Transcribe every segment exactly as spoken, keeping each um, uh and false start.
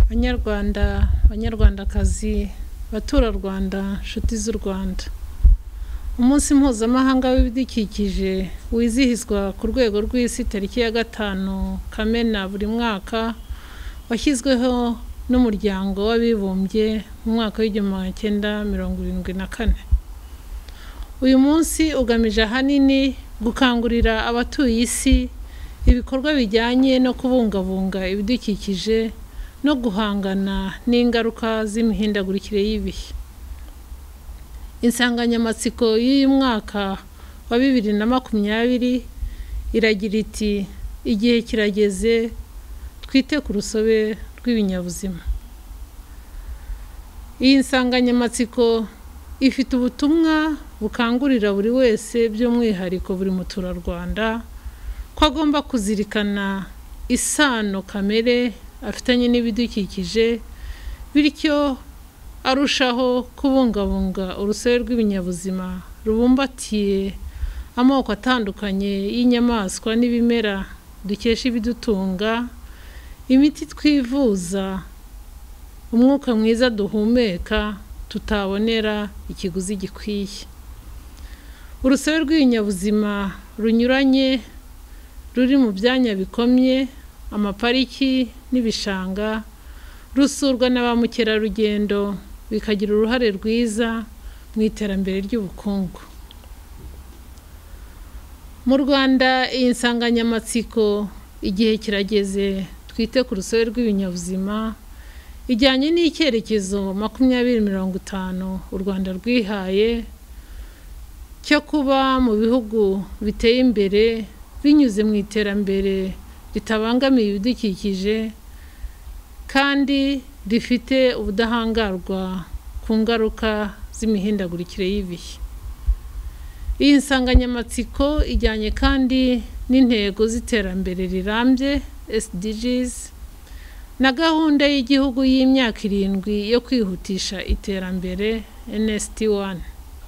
Banyarwanda, Banyarwandakazi, batura Rwanda, nshuti z'u Rwanda. Umunsi mpuzamahanga w'ibidukikije wizihizwa ku rwego rw'isi tariki ya gatanu Kamena buri mwaka, washyizweho n'umuryango w'abibumbye mu mwaka w'igihumbi magana cyenda mirongo irindwi na kane. Uyu munsi ugamije ahanini gukangurira abatuye isi ibikorwa bijyanye no kubungabunga ibidukikije no guhangana n'ingaruka z'imihindagurikire y'ibihe. Insanganyamatsiko y'uyu mwaka wa bibiri na makumyabiri iragira iti igihe kirageze twite ku rusobe rw'ibinyabuzima. Iyi nsanganyamatsiko ifite ubutumwa bukangurira buri wese by'umwihariko buri muturarwanda ko agomba kuzirikana isano kamere afitanye n'ibidukikije, bityo arushaho kubungabunga urusobe rw'ibinyabuzima rubumbatiye amoko atandukanye y'inyamaswa n'ibimera dukesha ibidutunga, imiti twivuza, umwuka mwiza duhumeka tutabonera ikiguzi gikwiye. Urusobe rw'ibinyabuzima runyuranye ruri mu byanya bikomye, amapariki n'ibishanga, rusurwa na ba mukerarugendo bikagira uruhare rwiza mu iterambere ry'ubukungu. Mu Rwanda iyi nsanganyamatsiko igihe kirageze twite ku rusobe rw'ibinyabuzima ijyanye n'icyerekezo makumyabiri mirongo itanu u Rwanda rwihaye cyo kuba mu bihugu biteye imbere binyuze mu iterambere ritabangamiye ibidukikije kandi rifite ubudahangarwa ku ngaruka z'imihindagurikire y'ibihe. Iyi nsanganyamatsiko ijyanye kandi n'intego z'iterambere rirambye S D Gs na gahunda y'igihugu y'imyaka irindwi yo kwihutisha iterambere N S T one.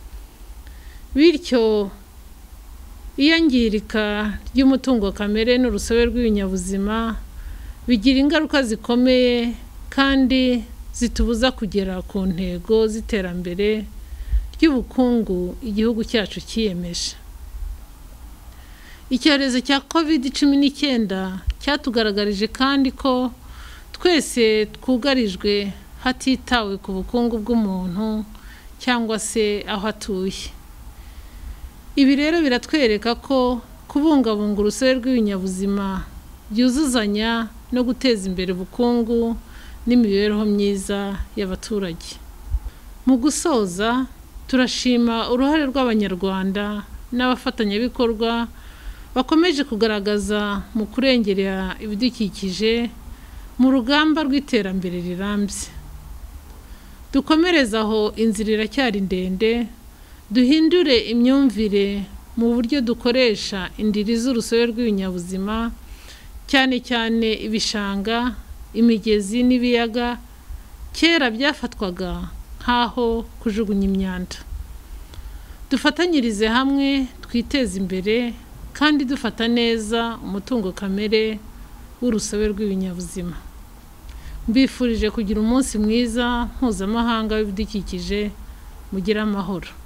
Bityo iyangirika ry'umutungo kamere n'urusobe rw'ibinyabuzima bigira ingaruka zikomeye kandi zitubuza kugera ku ntego z'iterambere ry'ubukungu igihugu cyacu cyiyemeje. Icyorezo cya covid cumi n'icyenda cyatugaragarije kandi ko twese twugarijwe hatitawe ku bukungu bw'umuntu cyangwa se aho atuye. Ibi rero biratwereka ko kubungabunga urusobe rw'ibinyabuzima byuzuzanya no guteza imbere ubukungu n'imibereho myiza y'abaturage. Mu gusoza, turashima uruhare rw'Abanyarwanda n'abafatanyabikorwa bakomeje kugaragaza mu kurengera ibidukikije mu rugamba rw'iterambere rirambye. Dukomereza aho inzira iracyari ndende, duhindure imyumvire mu buryo dukoresha indiri z'urusobe rw'ibinyabuzima, cyane cyane ibishanga, imigezi n'ibiyaga kera byafatwaga nk'aho kujugunya imyanda. Dufatanyirize hamwe twiteze imbere kandi dufata neza umutungo kamere w'urusobe rw'ibinyabuzima. Mbifurije kugira umunsi mwiza mpuzamahanga w'ibidukikije. Mugire amahoro.